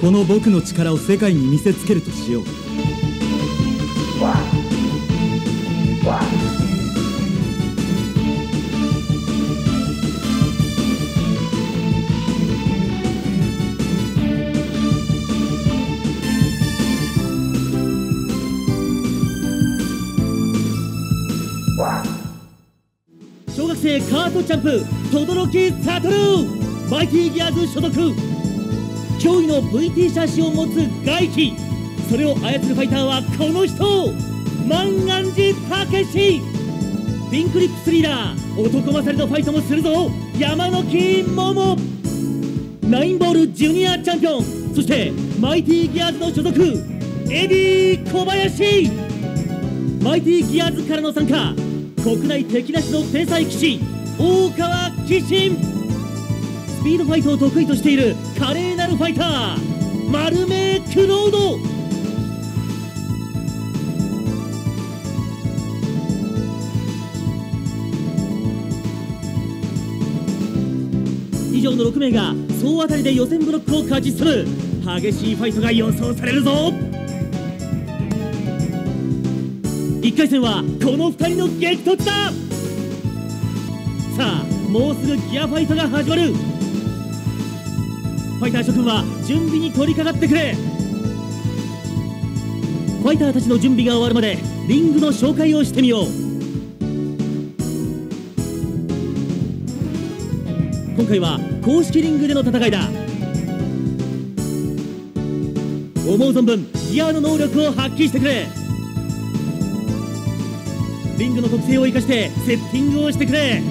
この僕の力を世界に見せつけるとしよう。 小学生カートチャンプ轟悟、マイティギアーズ所属。驚異の VT シャシを持つ外気、それを操るファイターはこの人、万願寺武史。ピンクリップスリーダー、男勝りのファイトもするぞ山木桃。ナインボールジュニアチャンピオン、そしてマイティギアーズの所属エディ小林。マイティギアーズからの参加、国内敵なしの天才騎士大川騎士。スピードファイトを得意としている華麗なるファイター丸目クロード。以上の6名が総当たりで予選ブロックを勝ち進む激しいファイトが予想されるぞ。1回戦はこの2人の激突だ。さあもうすぐギアファイトが始まる。ファイター諸君は準備に取り掛かってくれ。ファイターたちの準備が終わるまでリングの紹介をしてみよう。今回は公式リングでの戦いだ。思う存分ギアの能力を発揮してくれ。リングの特性を生かしてセッティングをしてくれ。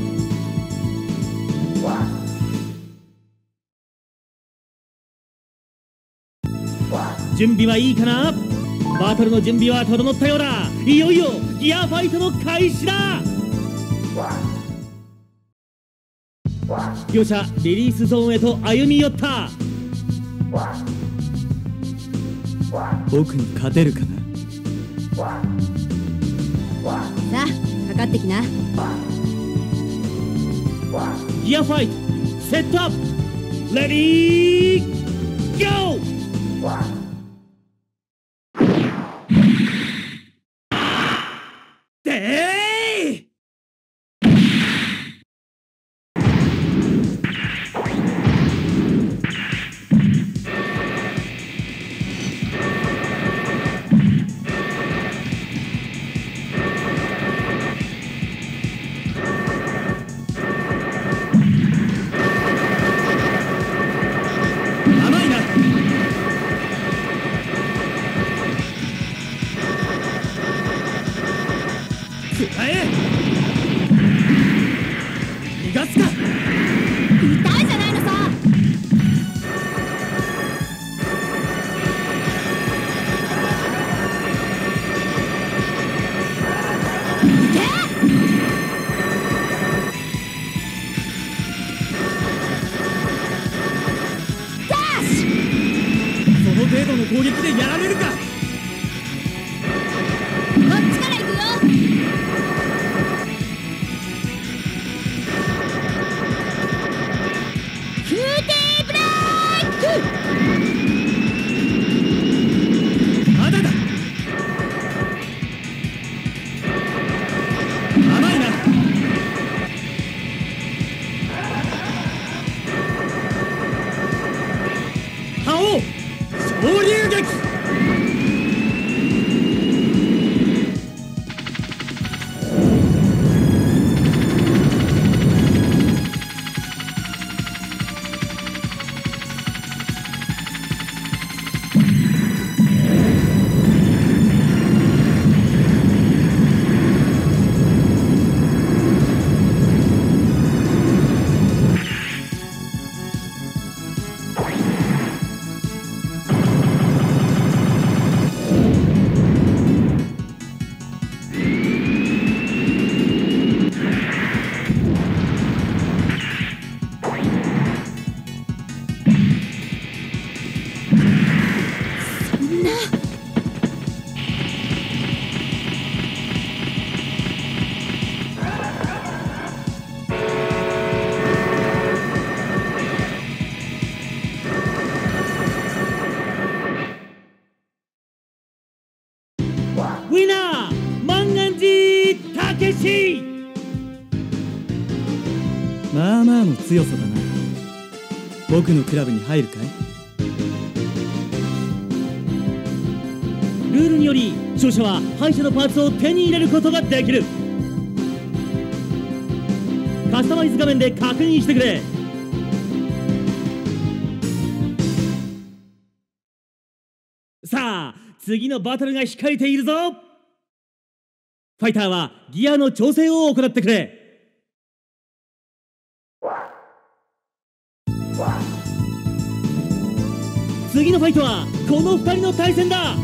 準備はいいかな。バトルの準備は整ったようだ。いよいよギアファイトの開始だ。両者リリースゾーンへと歩み寄った。 僕に勝てるかな。 さあかかってきな。 ギアファイトセットアップレディーゴー。 程度の攻撃でやられるか。 こっちから行くよ。キューティーブレイク。 まだだ。甘いな。覇王昇竜撃。 強さだな。僕のクラブに入るかい？ ルールにより勝者は敗者のパーツを手に入れることができる。カスタマイズ画面で確認してくれ。さあ次のバトルが控えているぞ。ファイターはギアの調整を行ってくれ。次のファイトはこの2人の対戦だ。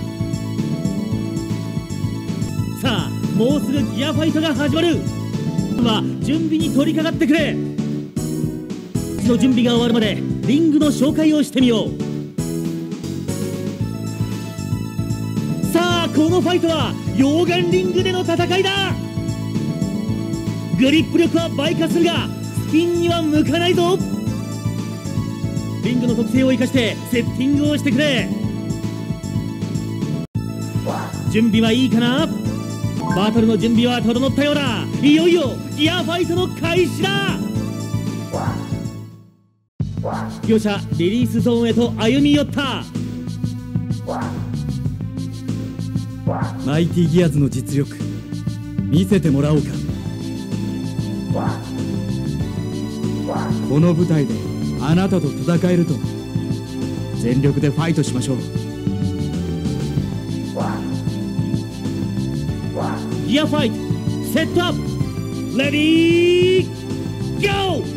さあもうすぐギアファイトが始まる。準備に取り掛かってくれ。その準備が終わるまでリングの紹介をしてみよう。さあこのファイトは溶岩リングでの戦いだ。グリップ力は倍化するがスピンには向かないぞ。リングの特性を生かしてセッティングをしてくれ。準備はいいかな。バトルの準備は整ったようだ。いよいよギアファイトの開始だ。両者リリースゾーンへと歩み寄った。 マイティギアーズの実力見せてもらおうか。この舞台であなたと戦えると全力でファイトしましょう。 ギアファイトセットアップレディーゴー。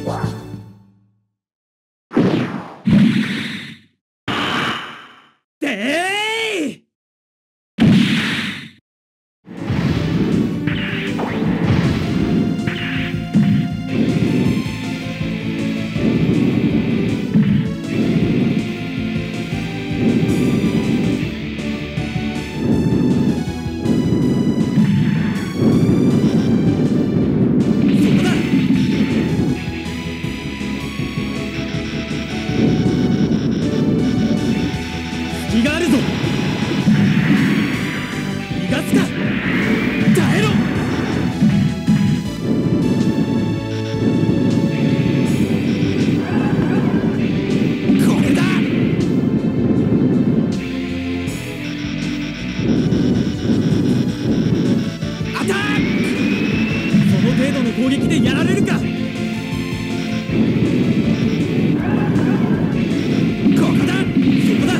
気があるぞ。逃がすか。耐えろ。これだ。アタック。その程度の攻撃でやられるか。ここだ。そこだ。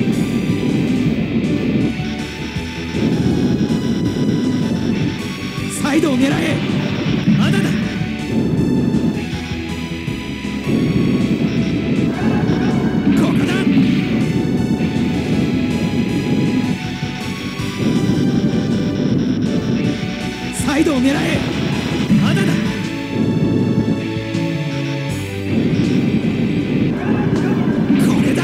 サイドを狙え。まだだ。ここだ。サイドを狙え。まだだ。これだ。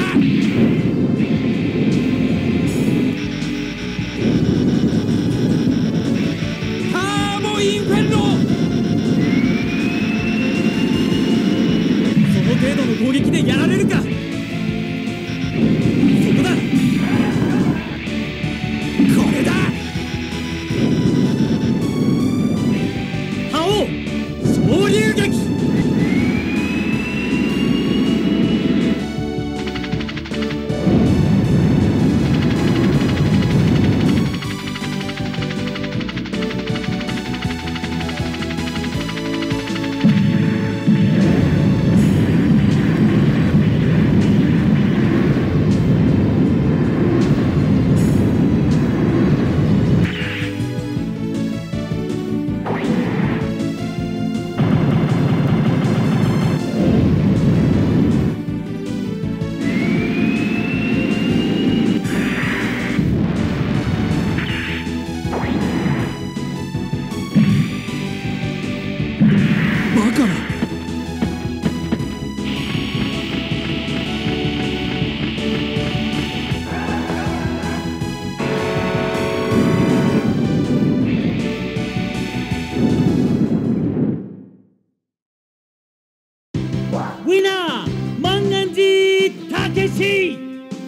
インフェルノ。その程度の攻撃でやられるか。そこだ。これだ。覇王昇竜撃。バカな。 ウィナー万願寺たけし。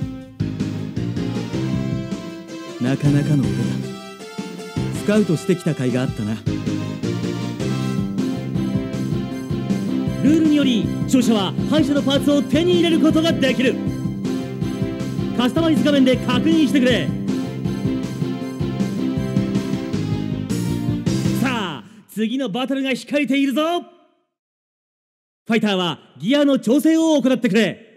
なかなかの腕だ。スカウトしてきた甲斐があったな。 ルルールにより勝者は敗者のパーツを手に入れることができる。カスタマイズ画面で確認してくれ。さあ次のバトルが控えているぞ。ファイターはギアの調整を行ってくれ。